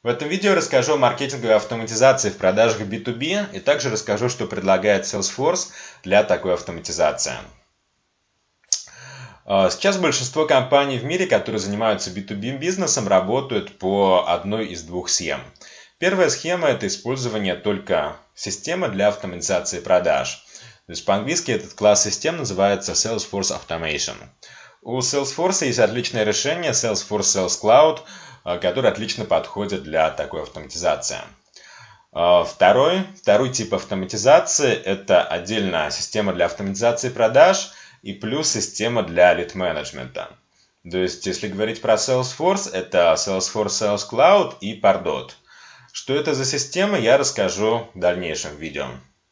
В этом видео расскажу о маркетинговой автоматизации в продажах B2B и также расскажу, что предлагает Salesforce для такой автоматизации. Сейчас большинство компаний в мире, которые занимаются B2B бизнесом, работают по одной из двух схем. Первая схема – это использование только системы для автоматизации продаж. То есть по-английски этот класс систем называется Salesforce Automation. У Salesforce есть отличное решение Salesforce Sales Cloud, который отлично подходит для такой автоматизации. Второй тип автоматизации – это отдельная система для автоматизации продаж и плюс система для лид-менеджмента. То есть, если говорить про Salesforce, это Salesforce Sales Cloud и Pardot. Что это за система, я расскажу в дальнейшем видео.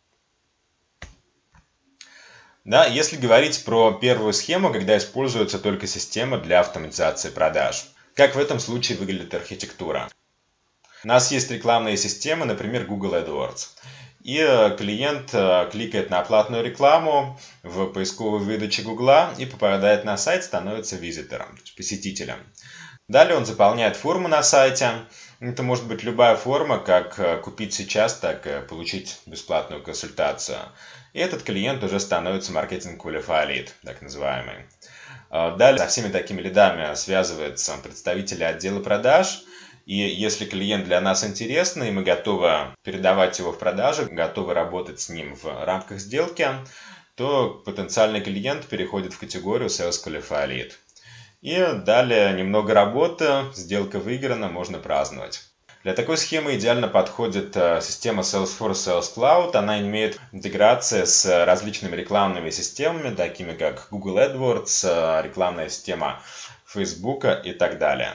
Если говорить про первую схему, когда используется только система для автоматизации продаж. Как в этом случае выглядит архитектура? У нас есть рекламные системы, например, Google AdWords. И клиент кликает на платную рекламу в поисковой выдаче Google и попадает на сайт, становится визитором, то есть посетителем. Далее он заполняет форму на сайте. Это может быть любая форма, как купить сейчас, так и получить бесплатную консультацию. И этот клиент уже становится Marketing Qualified Lead, так называемый. Далее со всеми такими лидами связываются представители отдела продаж. И если клиент для нас интересный, и мы готовы передавать его в продажи, готовы работать с ним в рамках сделки, то потенциальный клиент переходит в категорию Sales Qualified Lead. И далее немного работы, сделка выиграна, можно праздновать. Для такой схемы идеально подходит система Salesforce Sales Cloud. Она имеет интеграции с различными рекламными системами, такими как Google AdWords, рекламная система Facebook и так далее.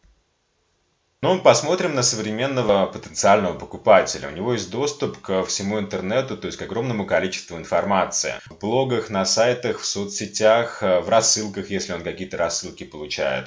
Посмотрим на современного потенциального покупателя. У него есть доступ ко всему интернету, то есть к огромному количеству информации. В блогах, на сайтах, в соцсетях, в рассылках, если он какие-то рассылки получает.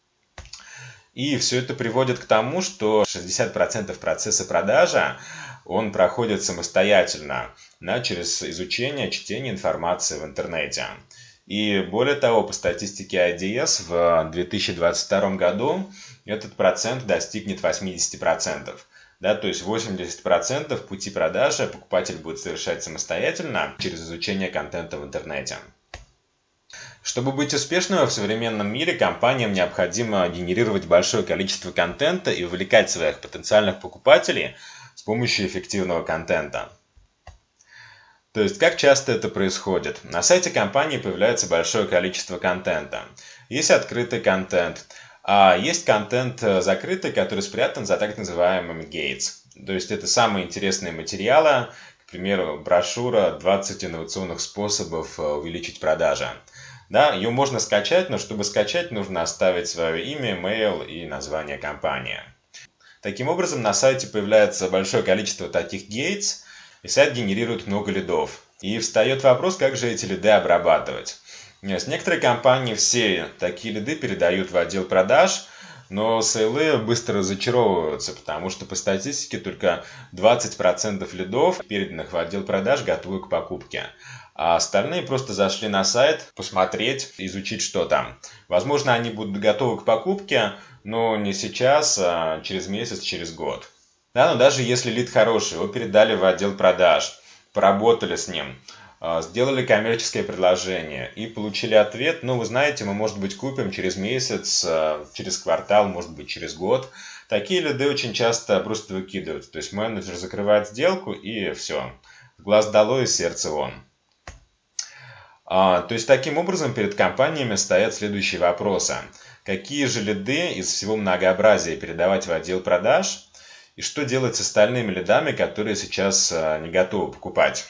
И все это приводит к тому, что 60% процесса продажи он проходит самостоятельно, через изучение, чтение информации в интернете. И более того, по статистике IDS в 2022 году этот процент достигнет 80%. То есть 80% пути продажи покупатель будет совершать самостоятельно через изучение контента в интернете. Чтобы быть успешным в современном мире, компаниям необходимо генерировать большое количество контента и увлекать своих потенциальных покупателей с помощью эффективного контента. То есть, как часто это происходит? На сайте компании появляется большое количество контента. Есть открытый контент, а есть контент закрытый, который спрятан за так называемыми gates. То есть, это самые интересные материалы, к примеру, брошюра «20 инновационных способов увеличить продажи». Ее можно скачать, но чтобы скачать, нужно оставить свое имя, mail и название компании. Таким образом, на сайте появляется большое количество таких gates, и сайт генерирует много лидов. И встает вопрос, как же эти лиды обрабатывать. Некоторые компании все такие лиды передают в отдел продаж, но сейлы быстро разочаровываются, потому что по статистике только 20% лидов, переданных в отдел продаж, готовы к покупке. А остальные просто зашли на сайт, посмотреть, изучить, что там. Возможно, они будут готовы к покупке, но не сейчас, а через месяц, через год. Но даже если лид хороший, его передали в отдел продаж, поработали с ним, сделали коммерческое предложение и получили ответ, вы знаете, мы, может быть, купим через месяц, через квартал, может быть, через год. Такие лиды очень часто просто выкидывают. То есть менеджер закрывает сделку и все. Глаз долой и сердце вон. То есть таким образом перед компаниями стоят следующие вопросы. Какие же лиды из всего многообразия передавать в отдел продаж? И что делать с остальными лидами, которые сейчас не готовы покупать?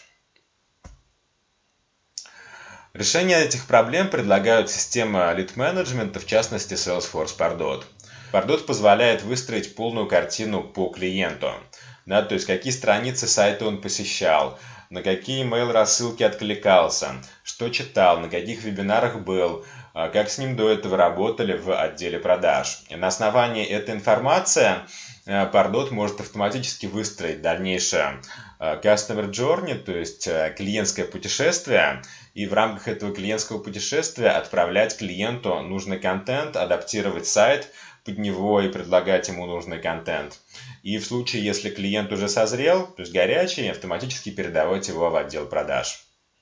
Решение этих проблем предлагают системы лид-менеджмента, в частности Salesforce Pardot. Pardot позволяет выстроить полную картину по клиенту. То есть какие страницы сайта он посещал, на какие email-рассылки откликался, что читал, на каких вебинарах был, как с ним до этого работали в отделе продаж. И на основании этой информации Pardot может автоматически выстроить дальнейшее Customer Journey, то есть клиентское путешествие, и в рамках этого клиентского путешествия отправлять клиенту нужный контент, адаптировать сайт под него и предлагать ему нужный контент. И в случае, если клиент уже созрел, то есть горячий, автоматически передавать его в отдел продаж.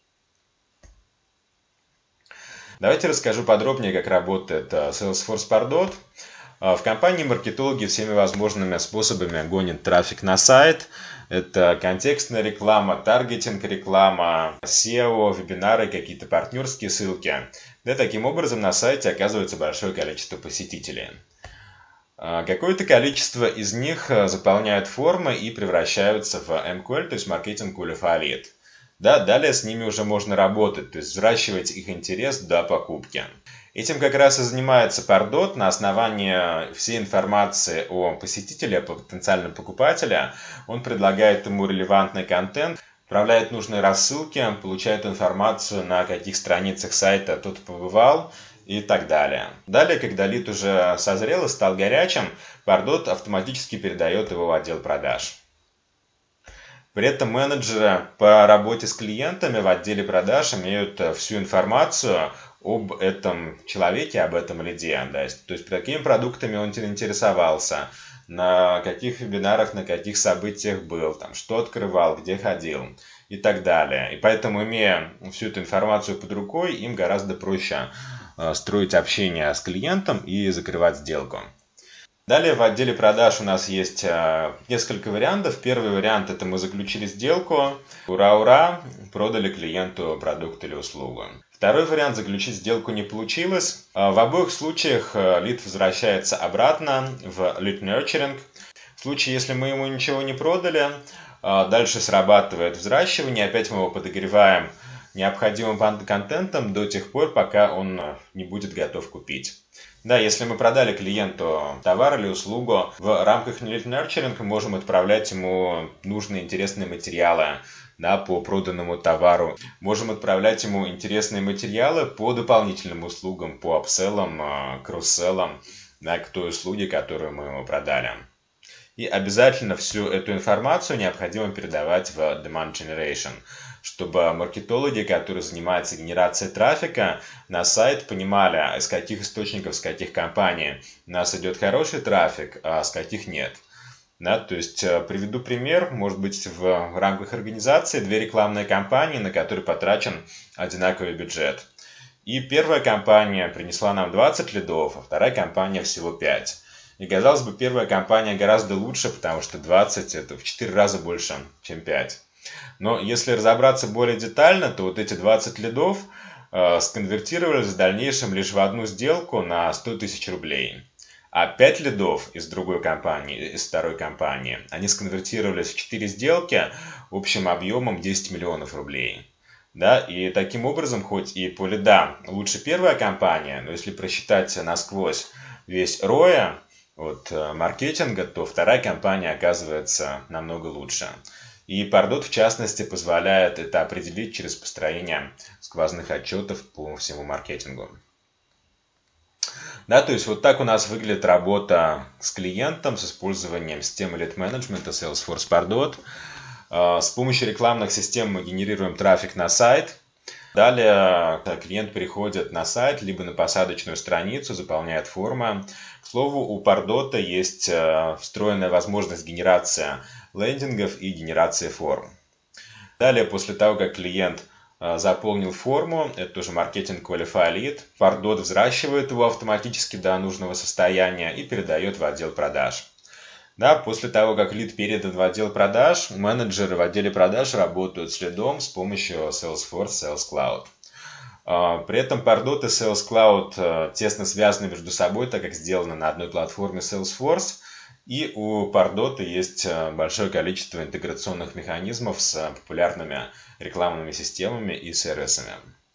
Давайте расскажу подробнее, как работает Salesforce Pardot. В компании маркетологи всеми возможными способами гонят трафик на сайт. Это контекстная реклама, таргетинг реклама, SEO, вебинары, какие-то партнерские ссылки. Да, таким образом на сайте оказывается большое количество посетителей. Какое-то количество из них заполняют формы и превращаются в MQL, то есть Marketing Qualified Lead. Да, далее с ними уже можно работать, то есть взращивать их интерес до покупки. Этим как раз и занимается Pardot. На основании всей информации о посетителе, о потенциальном покупателе, он предлагает ему релевантный контент, отправляет нужные рассылки, получает информацию, на каких страницах сайта тот побывал и так далее. Далее, когда лид уже созрел и стал горячим, Pardot автоматически передает его в отдел продаж. При этом менеджеры по работе с клиентами в отделе продаж имеют всю информацию об этом человеке, об этом лиде. Да, то есть, какими продуктами он интересовался, на каких вебинарах, на каких событиях был, там, что открывал, где ходил и так далее. И поэтому, имея всю эту информацию под рукой, им гораздо проще строить общение с клиентом и закрывать сделку. Далее в отделе продаж у нас есть несколько вариантов. Первый вариант — это мы заключили сделку, ура-ура, продали клиенту продукт или услугу. Второй вариант — заключить сделку не получилось. В обоих случаях лид возвращается обратно в lead nurturing. В случае, если мы ему ничего не продали, дальше срабатывает взращивание, опять мы его подогреваем необходимым контентом до тех пор, пока он не будет готов купить. Да, если мы продали клиенту товар или услугу, в рамках lead nurturing мы можем отправлять ему нужные интересные материалы, да, по проданному товару. Можем отправлять ему интересные материалы по дополнительным услугам, по апселлам, кросселлам, да, к той услуге, которую мы ему продали. И обязательно всю эту информацию необходимо передавать в demand generation, чтобы маркетологи, которые занимаются генерацией трафика на сайт, понимали, из каких источников, с каких компаний у нас идет хороший трафик, а с каких нет. Да, то есть приведу пример, может быть, в рамках организации две рекламные кампании, на которые потрачен одинаковый бюджет. И первая кампания принесла нам 20 лидов, а вторая кампания всего 5. И, казалось бы, первая кампания гораздо лучше, потому что 20 это в 4 раза больше, чем 5. Но если разобраться более детально, то вот эти 20 лидов сконвертировались в дальнейшем лишь в одну сделку на 100 тысяч рублей. А 5 лидов из другой компании, из второй компании, они сконвертировались в 4 сделки общим объемом 10 миллионов рублей. Да, и таким образом, хоть и по лидам лучше первая компания, но если просчитать насквозь весь ROI от маркетинга, то вторая компания оказывается намного лучше. И Pardot, в частности, позволяет это определить через построение сквозных отчетов по всему маркетингу. Да, то есть вот так у нас выглядит работа с клиентом с использованием системы lead management Salesforce Pardot. С помощью рекламных систем мы генерируем трафик на сайт. Далее клиент переходит на сайт, либо на посадочную страницу, заполняет формы. К слову, у Pardot есть встроенная возможность генерации лендингов и генерации форм. Далее, после того, как клиент заполнил форму, это уже Marketing Qualified Lead, Pardot взращивает его автоматически до нужного состояния и передает в отдел продаж. Да, после того, как лид передан в отдел продаж, менеджеры в отделе продаж работают с лидом с помощью Salesforce Sales Cloud. При этом Pardot и Sales Cloud тесно связаны между собой, так как сделаны на одной платформе Salesforce. И у Pardot есть большое количество интеграционных механизмов с популярными рекламными системами и сервисами.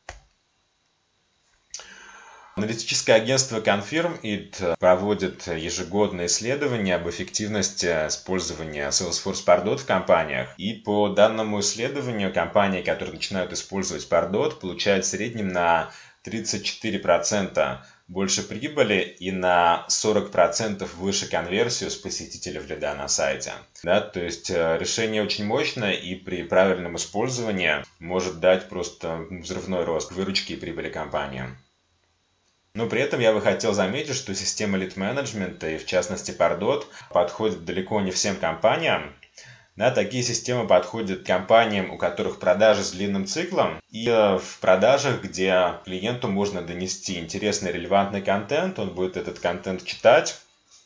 Аналитическое агентство Confirm.it проводит ежегодное исследование об эффективности использования Salesforce Pardot в компаниях. И по данному исследованию компании, которые начинают использовать Pardot, получают в среднем на 34% больше прибыли и на 40% выше конверсию с посетителя в лида на сайте. Да, то есть решение очень мощное и при правильном использовании может дать просто взрывной рост выручки и прибыли компании. Но при этом я бы хотел заметить, что система лид-менеджмента, и в частности Pardot, подходит далеко не всем компаниям. Да, такие системы подходят компаниям, у которых продажи с длинным циклом, и в продажах, где клиенту можно донести интересный, релевантный контент, он будет этот контент читать.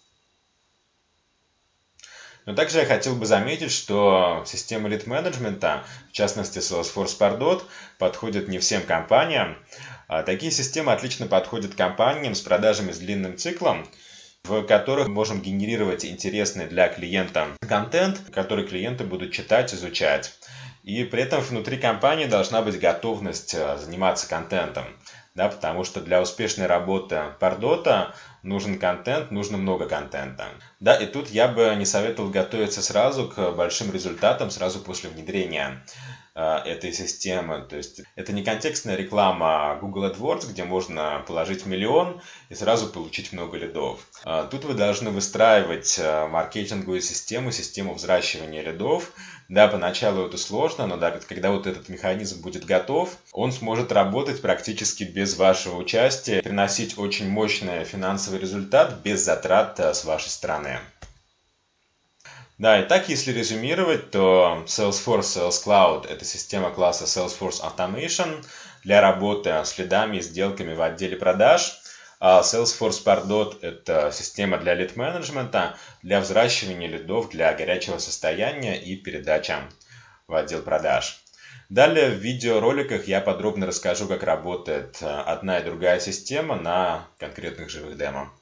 Но также я хотел бы заметить, что система лид-менеджмента, в частности Salesforce Pardot, подходит не всем компаниям. Такие системы отлично подходят компаниям с продажами с длинным циклом, в которых мы можем генерировать интересный для клиента контент, который клиенты будут читать, изучать. И при этом внутри компании должна быть готовность заниматься контентом. Да, потому что для успешной работы Pardot нужен контент, нужно много контента. Да, и тут я бы не советовал готовиться сразу к большим результатам, сразу после внедрения этой системы. То есть это не контекстная реклама Google AdWords, где можно положить 1 миллион и сразу получить много лидов. Тут вы должны выстраивать маркетинговую систему взращивания лидов. Да, поначалу это сложно, но да, когда вот этот механизм будет готов, он сможет работать практически без вашего участия, приносить очень мощный финансовый результат без затрат с вашей стороны. Да, и так, если резюмировать, то Salesforce Sales Cloud – это система класса Salesforce Automation для работы с лидами и сделками в отделе продаж. А Salesforce Pardot – это система для лид-менеджмента, для взращивания лидов, для горячего состояния и передачи в отдел продаж. Далее в видеороликах я подробно расскажу, как работает одна и другая система на конкретных живых демо.